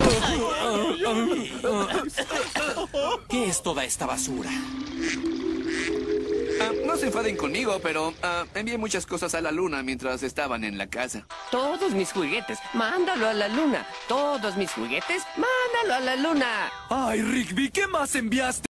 ¿Qué es toda esta basura? No se enfaden conmigo, pero envié muchas cosas a la luna mientras estaban en la casa. Todos mis juguetes, mándalo a la luna. Todos mis juguetes, mándalo a la luna. Ay, Rigby, ¿qué más enviaste?